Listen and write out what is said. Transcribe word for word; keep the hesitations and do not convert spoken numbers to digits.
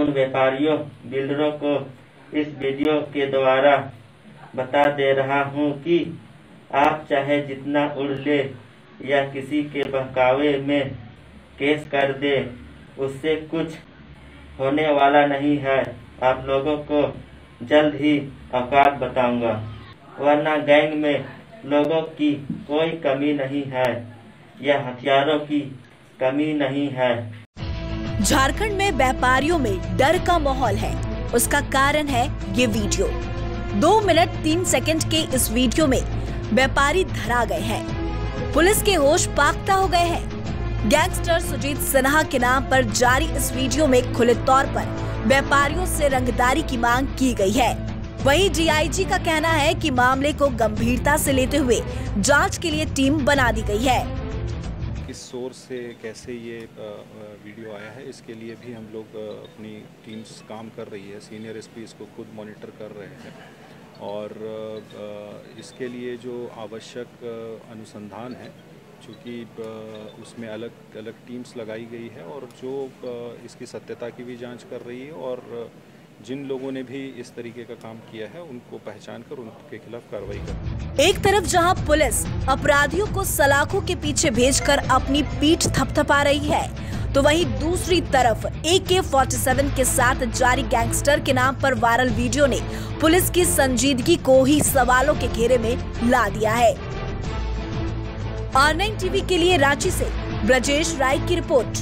उन व्यापारियों बिल्डरों को इस वीडियो के द्वारा बता दे रहा हूं कि आप चाहे जितना उड़ ले या किसी के बहकावे में केस कर दे, उससे कुछ होने वाला नहीं है। आप लोगों को जल्द ही औकात बताऊंगा, वरना गैंग में लोगों की कोई कमी नहीं है या हथियारों की कमी नहीं है। झारखंड में व्यापारियों में डर का माहौल है। उसका कारण है ये वीडियो। दो मिनट तीन सेकंड के इस वीडियो में व्यापारी धरा गए हैं। पुलिस के होश पाख्ता हो गए हैं। गैंगस्टर सुजीत सिन्हा के नाम पर जारी इस वीडियो में खुले तौर पर व्यापारियों से रंगदारी की मांग की गई है। वहीं डीआईजी का कहना है कि मामले को गंभीरता से लेते हुए जांच के लिए टीम बना दी गई है। किस सोर्स से कैसे ये वीडियो आया है, इसके लिए भी हम लोग अपनी टीम्स काम कर रही है। सीनियर एसपी इसको खुद मॉनिटर कर रहे हैं और इसके लिए जो आवश्यक अनुसंधान है, चूँकि उसमें अलग अलग टीम्स लगाई गई है और जो इसकी सत्यता की भी जांच कर रही है और जिन लोगों ने भी इस तरीके का काम किया है उनको पहचान कर उनके खिलाफ कार्रवाई कर। एक तरफ जहां पुलिस अपराधियों को सलाखों के पीछे भेजकर अपनी पीठ थपथपा रही है, तो वहीं दूसरी तरफ ए के सैंतालीस के साथ जारी गैंगस्टर के नाम पर वायरल वीडियो ने पुलिस की संजीदगी को ही सवालों के घेरे में ला दिया है। आर नाइन टीवी के लिए रांची से ब्रजेश राय की रिपोर्ट।